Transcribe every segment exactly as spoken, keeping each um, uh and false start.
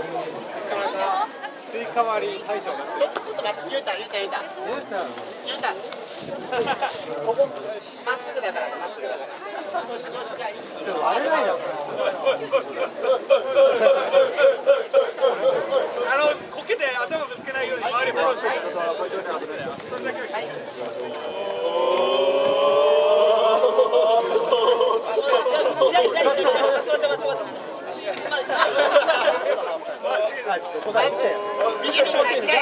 スイカ割り大賞だ。 ちょっと待って、ゆうたゆうたゆうたゆうたここまっすぐだからまっすぐだから割れないだろ。あのこけて頭ぶつけないように周りフォローしてください。それだけは。 右右左左左左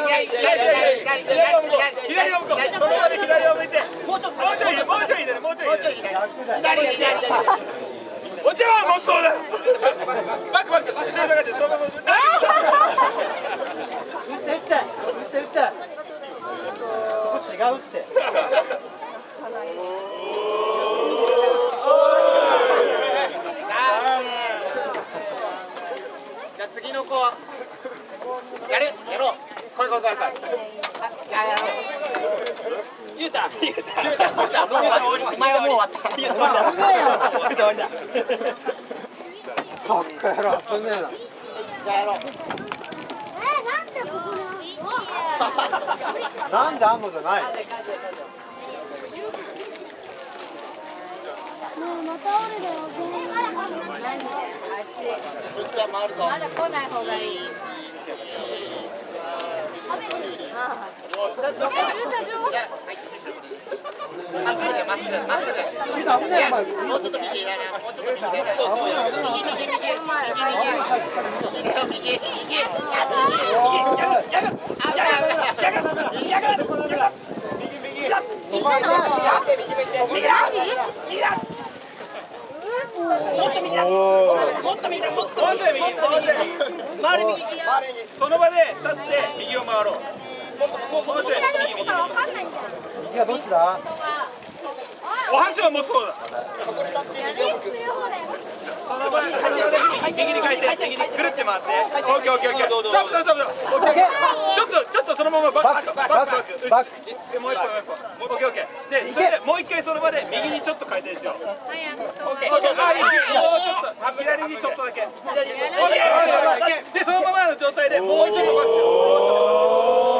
左左を向こう。その場で左を向いて。もうちょっともうちょいもうちょい入れるもうちょい入れる。 左左お茶はもっとだ。バックバック。後ろかってそのまま。打って打って打って打って。ここ違うって。 じゃあ次の子やるやろう。来い来い来い来い。 ゆうたゆうたゆうたゆうたもう終わった。お前はもう終わった。 お前危ねえよ。バカ野郎危ねえな。 じゃあやろう。 なんであんのじゃない。 もうまた俺だよ。 じゃあ回るぞ。 まだ来ない方がいい。 じゃあはい。まっすぐまっすぐまっすぐ。 ゆうた危ねえお前。 もうちょっと右だな。もうちょっと右だな。右右右右右右右右その場で立って右を回ろう。もうもうちょい右右。 いやどっちだ。 お箸は持つ方だ。その場で右に回転右にぐるって回って。オッケーオッケーオッケー。ストップストップストップ。オッケー。ちょっとちょっとそのままバックバックバックバック。もう一個もう一個。オッケーオッケー。でそれでもう一回その場で右にちょっと回転しよう。オッケーオッケー。あいい。もうちょっと左にちょっとだけ。オッケー。でそのままの状態でもうちょっとバックしよう。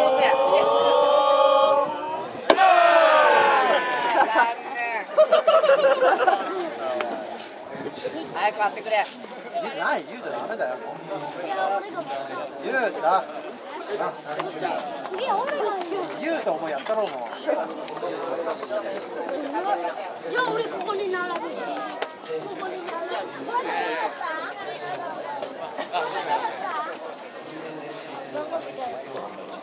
早く割ってくれ。 ないゆうたダメだよ。ゆうた。 次は俺が一応。 ゆうたお前やったろうもう。 じゃあ俺ここに並ぶ。ここに並ぶ。